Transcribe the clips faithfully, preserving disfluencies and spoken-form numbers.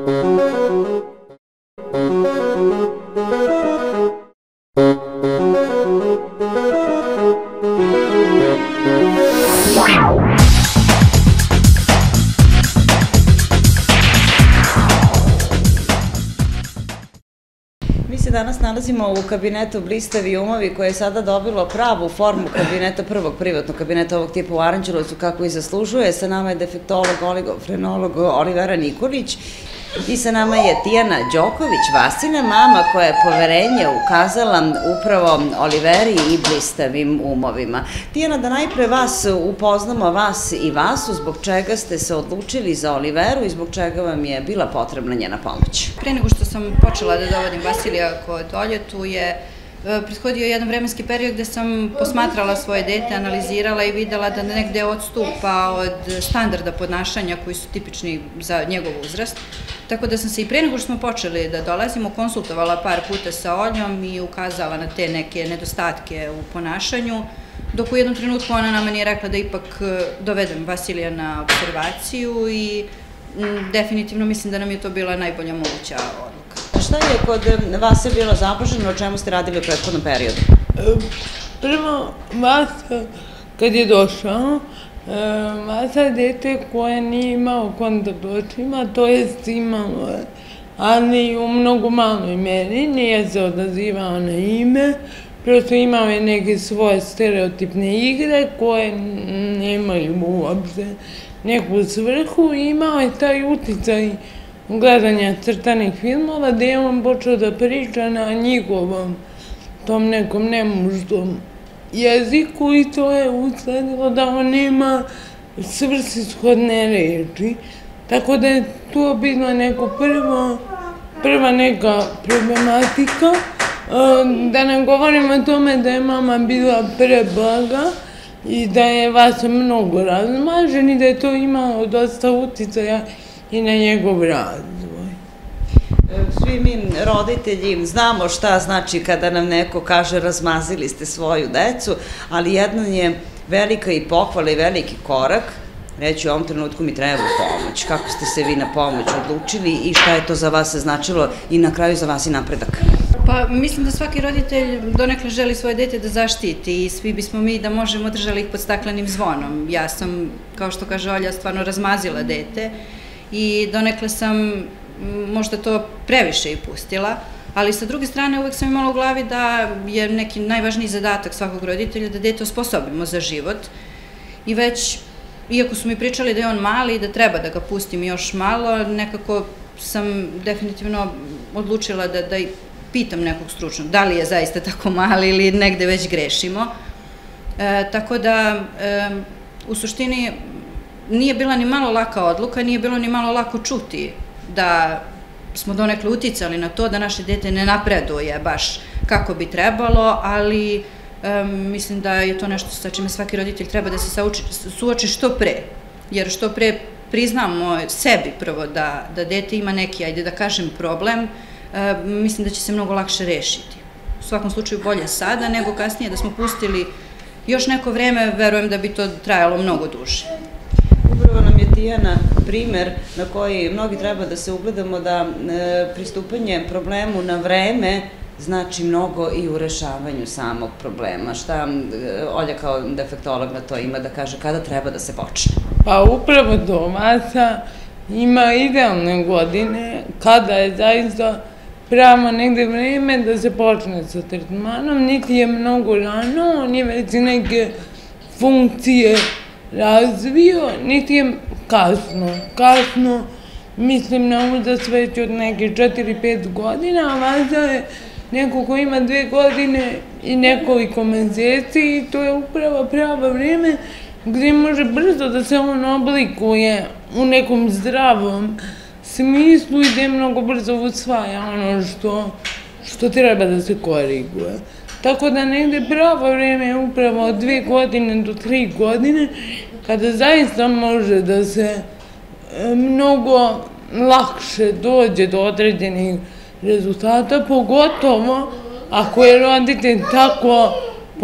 Mi se danas nalazimo u kabinetu Blistavi umovi, koje je sada dobilo pravu formu kabineta, prvog privatnog kabineta ovog tipa u Aranđelovcu, kako i zaslužuje. Sa nama je defektolog, oligofrenolog Olivera Nikolić i sa nama je Tijana Đoković-Vasina, mama koja je poverenje ukazala upravo Oliveri i Blistavim umovima. Tijana, da najpre vas upoznamo, vas i vas, zbog čega ste se odlučili za Oliveru i zbog čega vam je bila potrebna njena pomoć. Pre nego što sam počela da dovodim Vasilija kod Olje, tu je prethodio jedan vremenski period gde sam posmatrala svoje dete, analizirala i videla da negde odstupa od standarda ponašanja koji su tipični za njegov uzrast. Tako da sam se i pre nego što smo počeli da dolazimo konsultovala par puta sa Oljom i ukazala na te neke nedostatke u ponašanju, dok u jednom trenutku ona nama nije rekla da ipak dovedem Vasilija na observaciju i definitivno mislim da nam je to bila najbolja moguća odluka. Šta je kod vas je bilo započeno, o čemu ste radili u prethodnom periodu? Prvo, Vasa, kad je došao, Vasa je dete koje nije imao kontakt očima, to jest imalo je, ali u mnogo maloj meri, nije se odazivao na ime, prosto imao je neke svoje stereotipne igre koje nemaju uopšte neku svrhu i imao je taj uticaj gledanja crtanih filmova gde je on počeo da priča na njihovom tom nekom nemuštom jeziku i to je usledilo da on nema svrsishodne reči. Tako da je to bilo neko prvo, prva neka problematika. Da ne govorim o tome da je mama bila preblaga i da je Vasa mnogo razmažen i da je to imalo dosta uticaja i na njegov razvoj. Svi mi roditelji znamo šta znači kada nam neko kaže razmazili ste svoju decu, ali jedno je velika i pohvala i veliki korak, reći u ovom trenutku mi treba pomoć. Kako ste se vi na pomoć odlučili i šta je to za vas značilo i na kraju za vas i napredak? Pa mislim da svaki roditelj donekle želi svoje dete da zaštiti i svi bismo mi da možemo držali ih pod staklenim zvonom. Ja sam, kao što kaže Olja, stvarno razmazila dete i donekle sam možda to previše i pustila, ali sa druge strane uvek sam imala u glavi da je neki najvažniji zadatak svakog roditelja da dete osposobimo za život i već, iako su mi pričali da je on mali i da treba da ga pustim još malo, nekako sam definitivno odlučila da, da pitam nekog stručnog da li je zaista tako mali ili negde već grešimo. E, tako da, e, u suštini, nije bila ni malo laka odluka, nije bilo ni malo lako čuti da smo donekle uticali na to da naše dete ne napreduje baš kako bi trebalo, ali um, mislim da je to nešto sa čime svaki roditelj treba da se sauči, suoči što pre, jer što pre priznamo sebi prvo da, da dete ima neki, ajde da kažem, problem, uh, mislim da će se mnogo lakše rešiti. U svakom slučaju bolje sada nego kasnije da smo pustili još neko vreme, verujem da bi to trajalo mnogo duže. Upravo nam je Tijana primer na koji mnogi treba da se ugledamo da pristupanje problemu na vreme znači mnogo i u rešavanju samog problema. Šta Olja kao defektolog na to ima da kaže kada treba da se počne? Pa upravo to, Vasa ima idealne godine kada je zaista pravo negde vreme da se počne sa tretmanom, niti je mnogo rano, on je već neke funkcije razvio, niti je kasno. Kasno, mislim na uzrast već od neke četiri pet godina, a Vasa je neko ko ima dve godine i nekoliko meseci i to je upravo pravo vreme gde može brzo da se on oblikuje u nekom zdravom smislu i gde mnogo brzo usvaja ono što, što treba da se koriguje. Tako da negde pravo vreme je upravo od dve godine do tri godine kada zaista može da se mnogo lakše dođe do određenih rezultata, pogotovo ako je roditelj tako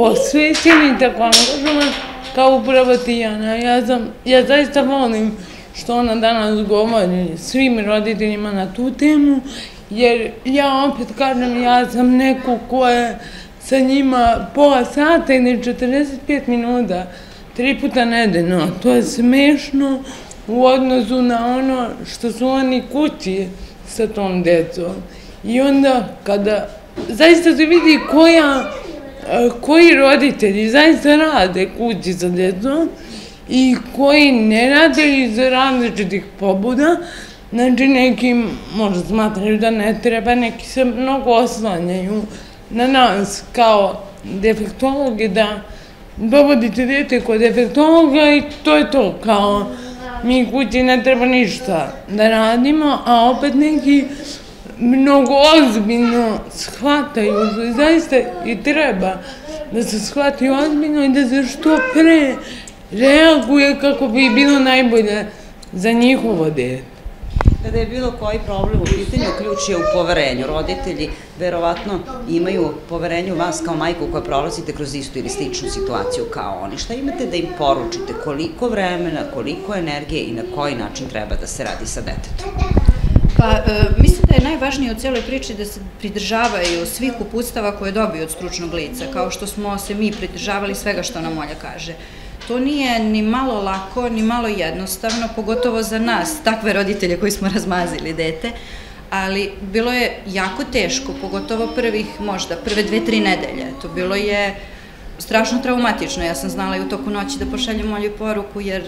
posvećen i tako angažovan kao upravo Tijana. Ja, sam, ja zaista volim što ona danas govori svim roditeljima na tu temu, jer ja opet kažem, ja sam neko ko je sa njima pola sata ili četrdeset pet minuta, tri puta nedeljno. To je smešno u odnosu na ono što su oni kući sa tom decom. I onda kada zaista se vidi koja, koji roditelji zaista rade kući sa decom i koji ne rade iz različitih pobuda, znači neki možda smatraju da ne treba, neki se mnogo oslanjaju na nas kao defektologi da dovodite dete kod defektologa i to je to, kao mi kući ne treba ništa da radimo, a opet neki mnogo ozbiljno shvataju, što zaista i treba da se shvataju ozbiljno i da se što pre reaguje kako bi bilo najbolje za njihovo dete. Kada je bilo koji problem u pitanju, ključ je u poverenju. Roditelji verovatno imaju poverenje u vas kao majku koja prolazite kroz istu ili sličnu situaciju kao oni. Šta imate da im poručite? Koliko vremena, koliko energije i na koji način treba da se radi sa detetom? Pa, e, mislim da je najvažnije u cijeloj priči da se pridržavaju svih uputstava koje dobiju od stručnog lica, kao što smo se mi pridržavali svega što nam Olja kaže. To nije ni malo lako, ni malo jednostavno, pogotovo za nas, takve roditelje koji smo razmazili dete, ali bilo je jako teško, pogotovo prvih, možda, prve dve, tri nedelje. To bilo je strašno traumatično. Ja sam znala i u toku noći da pošaljem Olju poruku, jer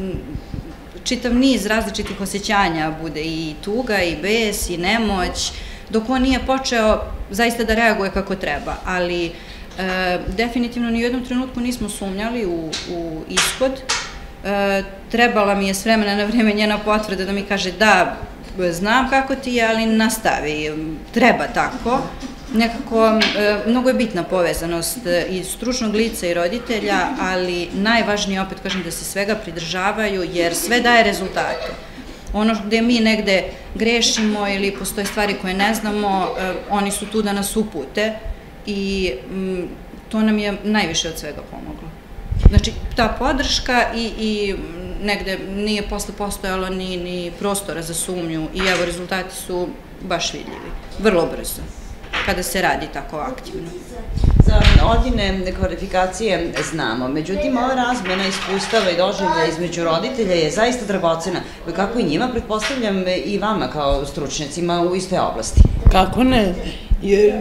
čitav niz različitih osjećanja bude i tuga, i bes, i nemoć, dok on nije počeo zaista da reaguje kako treba, ali E, definitivno ni u jednom trenutku nismo sumnjali u, u ishod. E, trebala mi je s vremena na vreme njena potvrda da mi kaže da, znam kako ti je, ali nastavi, treba tako. Nekako, e, mnogo je bitna povezanost i stručnog lica i roditelja, ali najvažnije, opet kažem, da se svega pridržavaju, jer sve daje rezultate. Ono gde mi negde grešimo ili postoje stvari koje ne znamo, e, oni su tu da nas upute. I m, to nam je najviše od svega pomoglo. Znači, ta podrška i, i negde nije posle postojalo ni, ni prostora za sumnju i evo, rezultati su baš vidljivi. Vrlo brzo, kada se radi tako aktivno. Za Oljine kvalifikacije znamo, međutim, ova razmena iskustava i doživlja između roditelja je zaista dragocena, kako i njima, pretpostavljam i vama kao stručnjacima u istoj oblasti. Kako ne, jer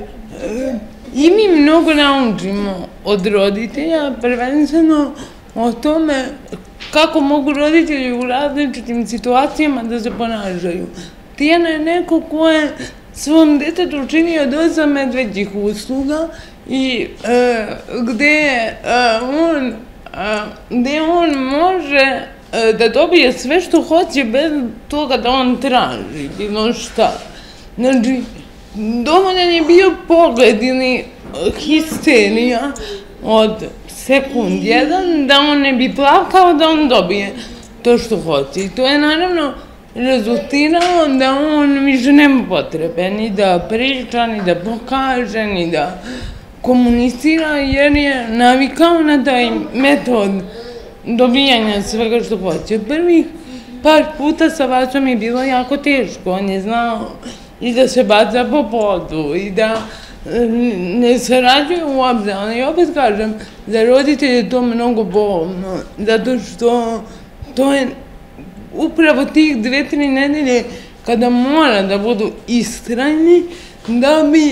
i mi mnogo naučimo od roditelja, prvenstveno o tome kako mogu roditelji u različitim situacijama da se ponašaju. Tijana je neko ko je svom detetu učinio dosta medveđih usluga i e, gde, e, on, e, gde on može e, da dobije sve što hoće bez toga da on traži bilo šta. Znači, dovoljan je bio pogled ili histerija od sekund jedan da on ne bi plakao da on dobije to što hoće. I to je naravno rezultiralo da on više nema potrebe ni da priča, ni da pokaže, ni da komunicira, jer je navikao na taj metod dobijanja svega što hoće. Prvih par puta sa Vasom je bilo jako teško, on je znao i da se baca po podu i da ne sarađuje uopšte, ali opet kažem, za roditelje je to mnogo bolno, zato što to je upravo tih dve, tri nedelje kada mora da budu istrajni, da bi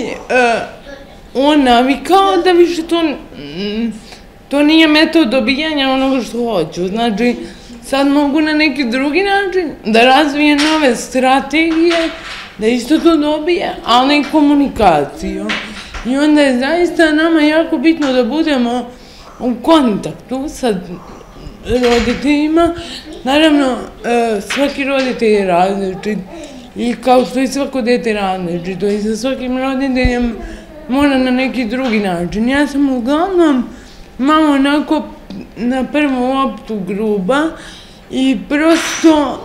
on navikao da više to, to nije metod dobijanja onoga što hoću. Znači, sad mogu na neki drugi način da razvije nove strategije, da isto to dobije, ali i komunikaciju. I onda je zaista nama jako bitno da budemo u kontaktu sa roditeljima. Naravno, svaki roditelj je različit i kao što i svako dete različito i sa svakim roditeljem mora na neki drugi način. Ja sam uglavnom malo onako na prvu loptu gruba i prosto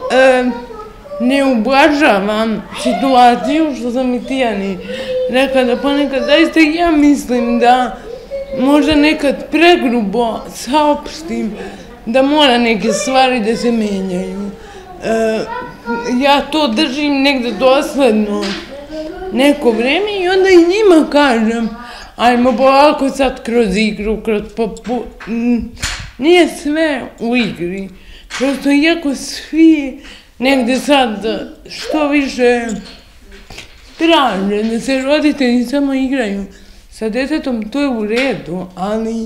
ne ublažavam situaciju, što sam i Tijani rekla da ponekad zaista ja mislim da možda nekad pregrubo saopštim da mora neke stvari da se menjaju. ja to držim negde dosledno neko vreme i onda i njima kažem ajmo polako sad kroz igru, kroz popu... Nije sve u igri. Prosto iako svi negde sad što više traže da se roditelji samo igraju sa detetom, to je u redu, ali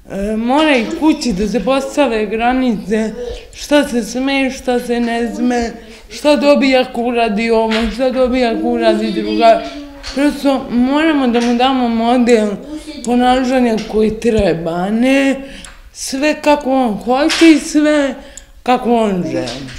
mora i kući da se postave granice šta se sme, šta se ne sme, šta dobija ako uradi ovo, šta dobija ako uradi druga. Prosto moramo da mu damo model ponašanja koji treba, a ne sve kako on hoće i sve kako on želi.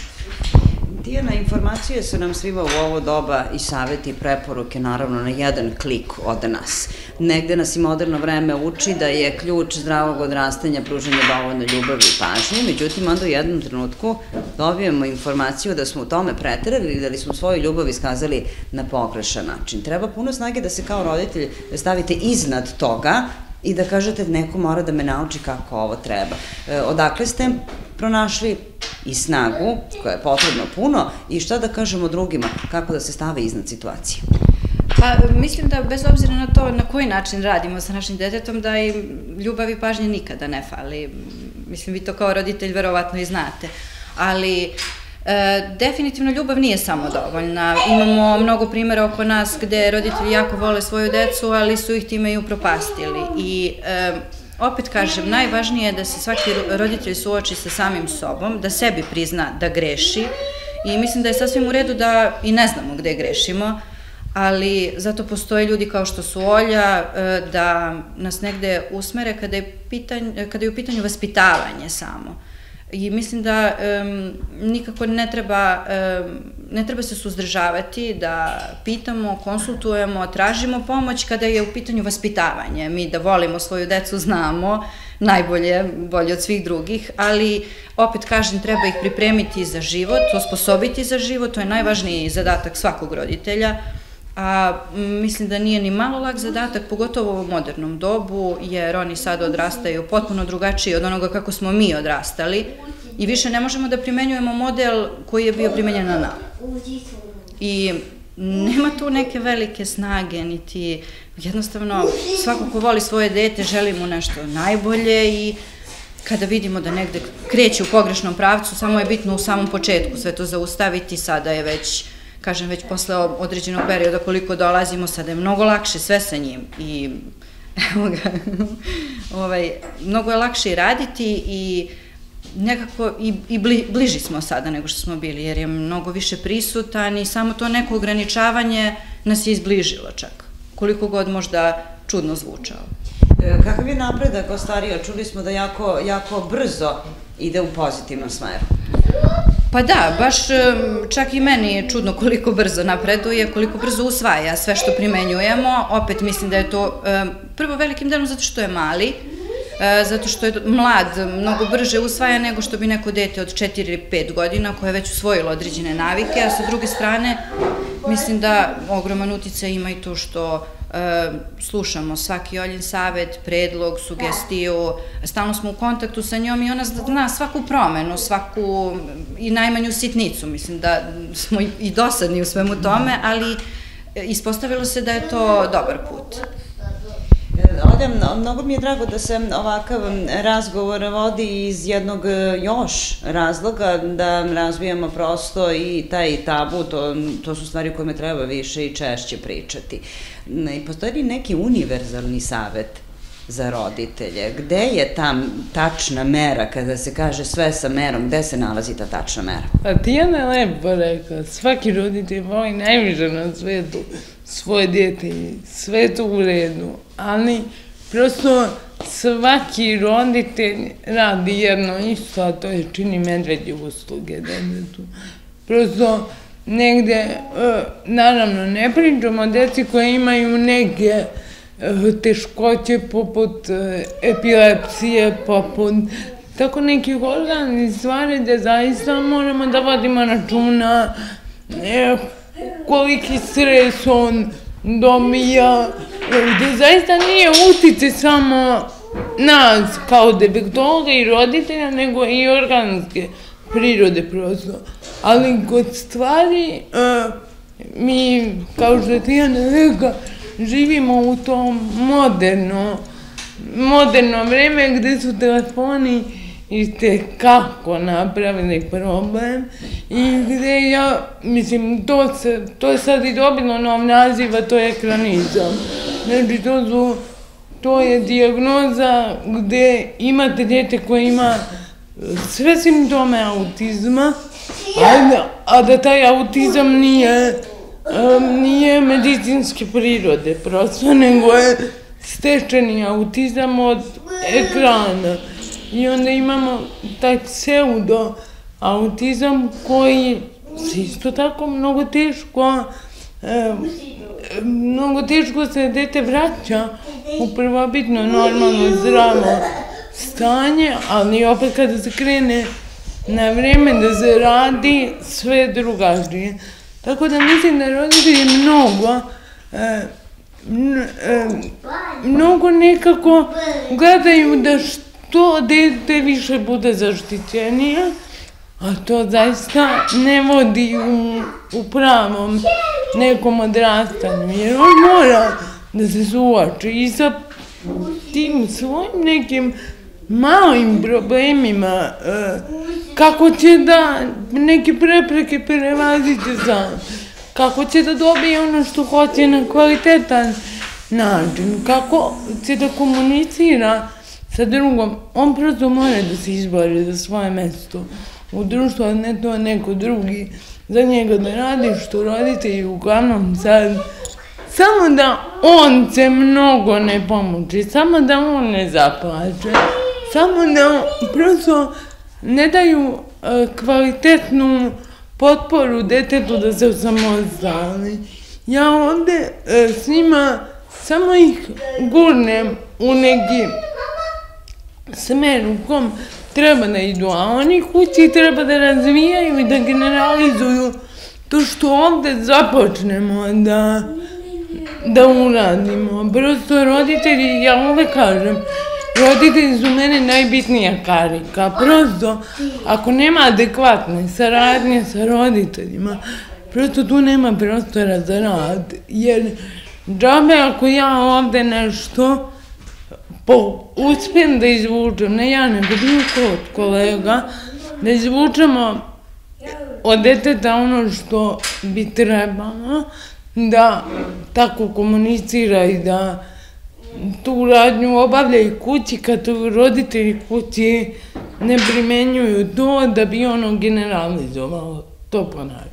Tijana, informacije su nam svima u ovo doba i savjeti i preporuke naravno na jedan klik od nas. Negde nas i moderno vreme uči da je ključ zdravog odrastanja pružanje dovoljno ljubavi i pažnje, međutim onda u jednom trenutku dobijemo informaciju da smo u tome preterali ili da li smo svoju ljubav iskazali na pogrešan način. Treba puno snage da se kao roditelj stavite iznad toga i da kažete neko mora da me nauči kako ovo treba. Odakle ste pronašli i snagu, koja je potrebno puno, i šta da kažemo drugima, kako da se stave iznad situacije? Pa mislim da bez obzira na to na koji način radimo sa našim detetom, da im ljubav i pažnje nikada ne fali. Mislim, vi to kao roditelj verovatno i znate. Ali definitivno ljubav nije samo dovoljna. Imamo mnogo primjera oko nas gde roditelji jako vole svoju decu, ali su ih time i upropastili. I opet kažem, najvažnije je da se svaki roditelj suoči sa samim sobom, da sebi prizna da greši i mislim da je sasvim u redu da i ne znamo gde grešimo, ali zato postoje ljudi kao što su Olja da nas negde usmere kada je u pitanju vaspitavanje samo. I mislim da nikako ne treba, ne treba se suzdržavati, da pitamo, konsultujemo, tražimo pomoć kada je u pitanju vaspitavanje. Mi da volimo svoju decu znamo najbolje, bolje od svih drugih, ali opet kažem, treba ih pripremiti za život, osposobiti za život, to je najvažniji zadatak svakog roditelja. A mislim da nije ni malo lak zadatak, pogotovo u modernom dobu, jer oni sad odrastaju potpuno drugačiji od onoga kako smo mi odrastali i više ne možemo da primenjujemo model koji je bio primenjen na nama. I nema tu neke velike snage, niti jednostavno svako ko voli svoje dete želi mu nešto najbolje i kada vidimo da negde kreće u pogrešnom pravcu, samo je bitno u samom početku sve to zaustaviti, sada je već kažem, već posle određenog perioda koliko dolazimo, sada je mnogo lakše sve sa njim i evo ga, mnogo je lakše i raditi i nekako i bliži smo sada nego što smo bili, jer je mnogo više prisutan i samo to neko ograničavanje nas je izbližilo čak, koliko god možda čudno zvučao. Kakav je napredak ostario? Čuli smo da jako brzo ide u pozitivnom smeru. Pa da, baš čak i meni je čudno koliko brzo napreduje, koliko brzo usvaja sve što primenjujemo. Opet mislim da je to prvo velikim delom zato što je mali, zato što je mlad, mnogo brže usvaja nego što bi neko dete od četiri ili pet godina koje je već usvojilo određene navike, a sa druge strane mislim da ogroman uticaj ima i to što slušamo svaki Oljin savet, predlog, sugestiju, stalno smo u kontaktu sa njom i ona zna svaku promenu, svaku i najmanju sitnicu, mislim da smo i dosadni u svemu tome, ali ispostavilo se da je to dobar put. Olja, mnogo mi je drago da se ovakav razgovor vodi iz jednog još razloga, da razvijamo prosto i taj tabu, to su stvari o kojima treba više i češće pričati. Postoji li neki univerzalni savet za roditelje? Gde je ta tačna mera, kada se kaže sve sa merom, gde se nalazi ta tačna mera? Pa Tijana je lepo rekla, svaki roditelj voli najviše na svetu svoje dete i sve je to u redu, ali prosto svaki roditelj radi jedno isto, a to je čini medveđe usluge detetu. Prosto negde, naravno, ne pričamo o deci koje imaju neke teškoće poput epilepsije, poput tako nekih organskih stvari gde zaista moramo da vodimo računa koliki stres on dobija, gde zaista nije utice samo nas kao defektologa i roditelja, nego i organske prirode prosto. ali kod stvari mi, kao što ti Ana rekla, živimo u tom moderno, moderno vreme gde su telefoni i tekako napravili problem i gde ja, mislim, to, se, to je sad i dobilo nov naziv, a to je ekranizam. Znači, to su, to je dijagnoza gde imate dete koje ima sve simptome autizma, a da, a da taj autizam nije, um, nije medicinske prirode prosto, nego je stečeni autizam od ekrana. I onda imamo taj pseudo autizam koji se isto tako mnogo teško, e, mnogo teško se dete vraća u prvobitno normalno zdravo stanje, ali opet kada se krene na vreme da se radi, sve drugačije. Tako da mislim da roditelji mnogo, e, e, mnogo nekako gledaju da što to dete više bude zaštićenije, a to zaista ne vodi u, u pravom nekom odrastanju, jer on mora da se suoči i sa tim svojim nekim malim problemima, kako će da neke prepreke prevaziti sam, kako će da dobije ono što hoće na kvalitetan način, kako će da komunicira sa drugom. On prosto mora da se izbori za svoje mesto u društvu, a ne to neko drugi za njega da radi, što roditelji uglavnom sad, samo da on se mnogo ne pomuči, samo da on ne zaplače, samo da prosto ne daju kvalitetnu potporu detetu da se osamostali. Ja ovde s njima samo ih gurnem u neki smer u kom treba da idu, a oni kući treba da razvijaju i da generalizuju to što ovde započnemo da, da uradimo. Prosto roditelji, ja uvek kažem, roditelji su mene najbitnija karika. Prosto, ako nema adekvatne saradnje sa roditeljima, prosto tu nema prostora za rad. Jer džabe ako ja ovde nešto po, uspijem da izvučem, ne ja nego bilo ko od kolega, da izvučemo od deteta ono što bi trebalo, da tako komunicira i da tu radnju obavlja i kući, kad roditelji kući ne primenjuju to, da bi ono generalizovalo to ponašanje.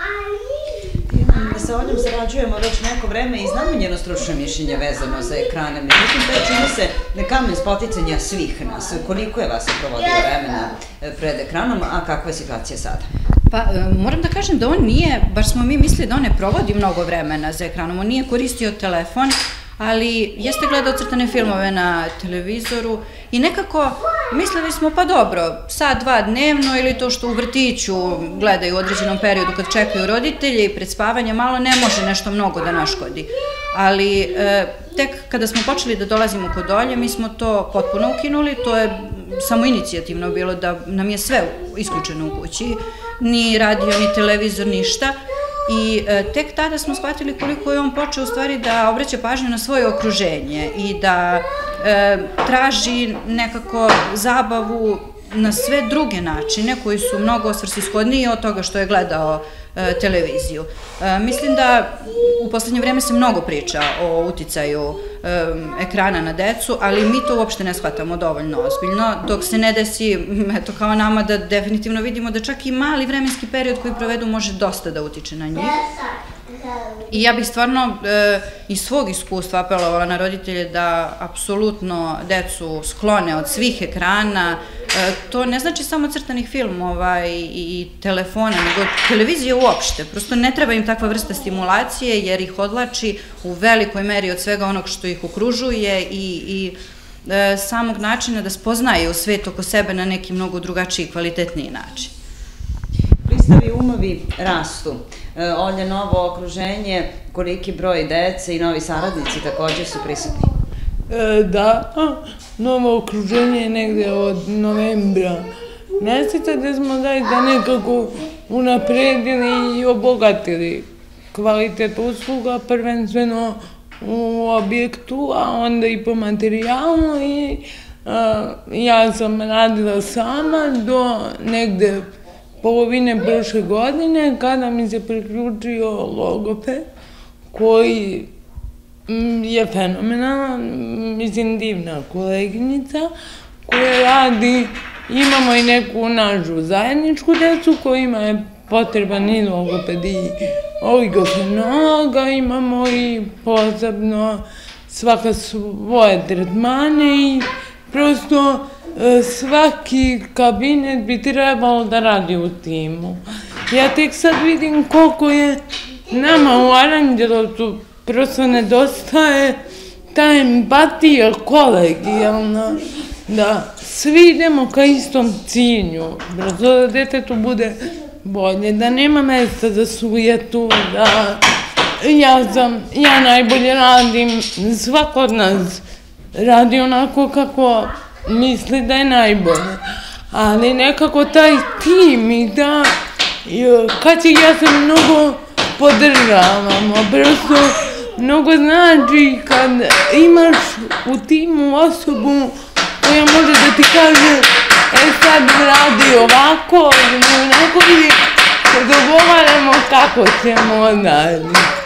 Sa Oljom sarađujemo već neko vreme i znamo njeno stručno mišljenje vezano za ekrane. Međutim, to čini se na kamen spoticanja svih nas. Koliko je vas provodio vremena pred ekranom, a kakva je situacija sada? Pa, moram da kažem da on nije, baš smo mi mislili da on ne provodi mnogo vremena za ekranom, on nije koristio telefon, ali jeste gledao crtane filmove na televizoru i nekako mislili smo pa dobro, sat, dva dnevno ili to što u vrtiću gledaju u određenom periodu kad čekaju roditelje i pred spavanje malo ne može nešto mnogo da naškodi. Ali e, tek kada smo počeli da dolazimo kod Olje, mi smo to potpuno ukinuli, to je samo inicijativno bilo da nam je sve isključeno u kući, ni radio, ni televizor, ništa. I e, tek tada smo shvatili koliko je on počeo u stvari da obraća pažnju na svoje okruženje i da e, traži nekako zabavu na sve druge načine koji su mnogo svrsishodniji od toga što je gledao e, televiziju. E, mislim da u poslednje vreme se mnogo priča o uticaju e, ekrana na decu, ali mi to uopšte ne shvatamo dovoljno ozbiljno, dok se ne desi, eto kao nama, da definitivno vidimo da čak i mali vremenski period koji provedu može dosta da utiče na njih. I ja bih stvarno e, iz svog iskustva apelovala na roditelje da apsolutno decu sklone od svih ekrana. E, to ne znači samo crtanih filmova i, i telefona, nego televizije uopšte. Prosto ne treba im takva vrsta stimulacije jer ih odlači u velikoj meri od svega onog što ih okružuje i, i e, samog načina da spoznaju svet oko sebe na neki mnogo drugačiji i kvalitetniji način. Blistavi umovi rastu. Olja, novo okruženje, koliki broj dece i novi saradnici također su prisutni? E, da, novo okruženje je negde od novembra meseca, gde smo zaista nekako unapredili i obogatili kvalitet usluga, prvenstveno u objektu, a onda i po materijalu i ja sam radila sama do negde polovine prošle godine kada mi se priključio logoped koji je fenomenalan, mislim divna koleginica koja radi, imamo i neku našu zajedničku decu kojima je potreban i logoped i oligofrenologa, imamo i posebno svaka svoje tretmane i prosto svaki kabinet bi trebalo da radi u timu. Ja tek sad vidim koliko je nama u Aranđelovcu prosto nedostaje ta empatija kolegijalna, da svi idemo ka istom cilju, prosto da detetu bude bolje, da nema mesta za sujetu, da ja sam, ja najbolje radim, svako od nas radi onako kako misli da je najbolje, ali nekako taj tim i da, kad će ja se mnogo podržavamo, prosto mnogo znači kad imaš u timu osobu koja može da ti kaže e sad radi ovako ili onako i se dogovaramo kako ćemo dalje.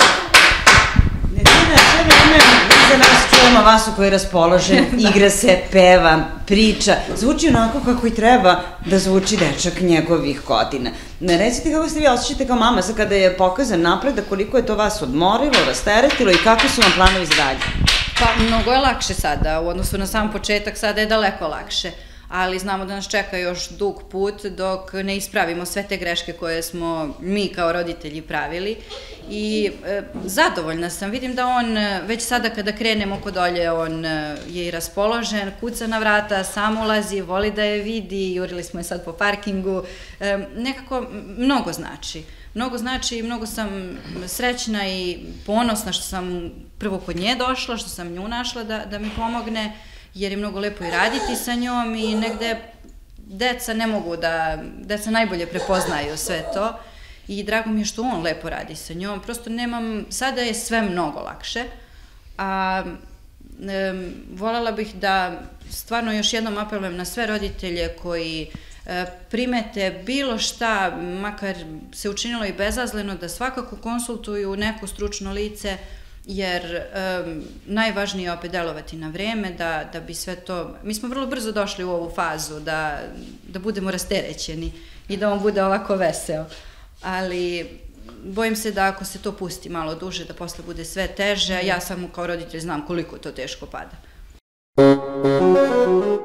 Neđena, sve vreme za nas čujemo vas koji je raspoložen, igra se, peva, priča, zvuči onako kako i treba da zvuči dečak njegovih godina. Recite kako ste vi osjećate kao mama sad kada je pokazan napredak, koliko je to vas odmorilo, rasteretilo i kakvi su vam planovi za dalje? Pa mnogo je lakše sada, u odnosu na sam početak sada je daleko lakše, ali znamo da nas čeka još dug put dok ne ispravimo sve te greške koje smo mi kao roditelji pravili i zadovoljna sam, vidim da on već sada kada krenemo kod dolje on je i raspoložen, kuca na vrata, sam ulazi, voli da je vidi, jurili smo je sad po parkingu, nekako mnogo znači. Mnogo znači i mnogo sam srećna i ponosna što sam prvo kod nje došla, što sam nju našla da mi pomogne, jer je mnogo lepo i raditi sa njom i negde deca ne mogu da, deca najbolje prepoznaju sve to i drago mi je što on lepo radi sa njom, prosto nemam, sada je sve mnogo lakše, a voljela bih da stvarno još jednom apelujem na sve roditelje koji primete bilo šta, makar se učinilo i bezazleno, da svakako konsultuju neko stručno lice, jer najvažnije je opet delovati na vreme, da bi sve to... Mi smo vrlo brzo došli u ovu fazu, da budemo rasterećeni i da on bude ovako veseo, ali bojim se da ako se to pusti malo duže, da posle bude sve teže, a ja samo kao roditelj znam koliko to teško pada.